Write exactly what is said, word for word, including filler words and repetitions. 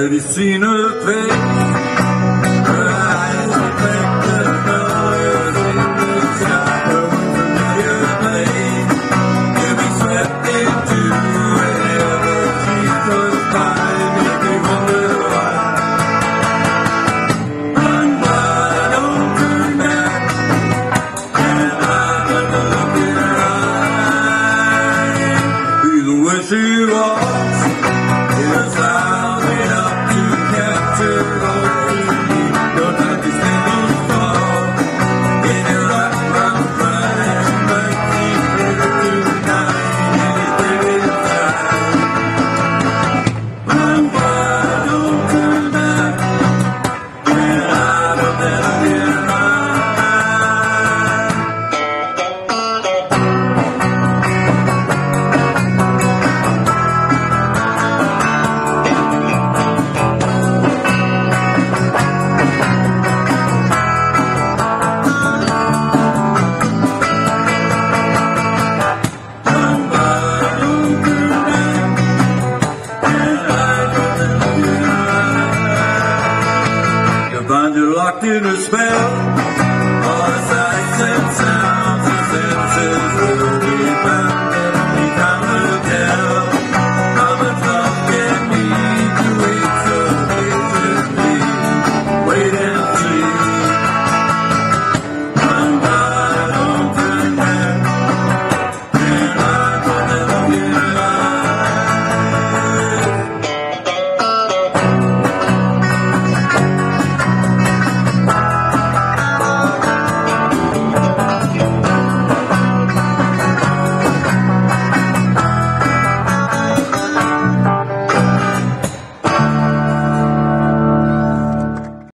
Have you seen her face? Her eyes reflect the colors in the sky. Her familiar place to be swept into wherever she goes by. Make me wonder why. Run, but don't turn back. And I'm gonna look in her eyes. Even when she walks, it's loud enough to capture all you need. Don't let this thing fall. In your rock, rock, right, but keep her tonight. Anything inside. Run, but don't turn back. Get out of there, get right. Find you locked in a spell, all the sights and sounds and senses.